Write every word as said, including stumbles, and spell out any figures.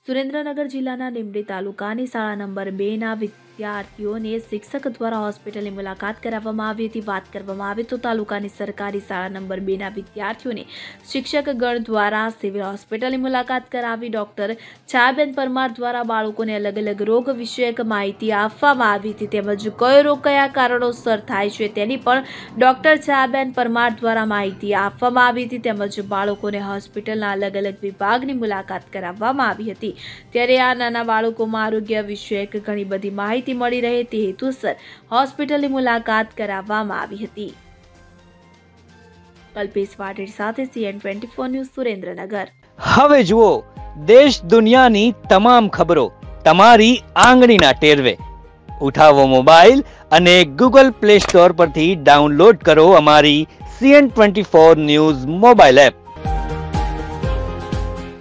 સુરેન્દ્રનગર જિલ્લાના લીંબડી તાલુકાની શાળા નંબર બે ના વિદ્યાર્થીઓને શિક્ષક દ્વારા હોસ્પિટલની મુલાકાત કરાવવામાં આવી હતી। વાત કરવામાં આવે તો તાલુકાની સરકારી શાળા નંબર બે ના વિદ્યાર્થીઓને શિક્ષકગણ દ્વારા સિવિલ હોસ્પિટલની મુલાકાત કરાવી। ડોક્ટર છાયાબેન પરમાર દ્વારા બાળકોને અલગ અલગ રોગ વિષયક માહિતી આપવામાં આવી હતી, તેમજ કયો રોગ કયા કારણોસર થાય છે તેની પણ ડોક્ટર છાયાબેન પરમાર દ્વારા માહિતી આપવામાં આવી હતી, તેમજ બાળકોને હોસ્પિટલના અલગ અલગ વિભાગની મુલાકાત કરાવવામાં આવી હતી। ત્યારે આ નાના બાળકોમાં આરોગ્ય વિષયક ઘણી બધી માહિતી મળી રહે તે હેતુસર હોસ્પિટલની મુલાકાત કરાવવામાં આવી હતી। કલ્પેશ વાઢેર સાથે CN twenty four news Surendranagar. હવે જુઓ દેશ દુનિયાની તમામ ખબરો તમારી આંગળીના ટેરવે। ઉઠાવો મોબાઈલ અને ગૂગલ પ્લે સ્ટોર પરથી ડાઉનલોડ કરો અમારી CN twenty four news mobile app.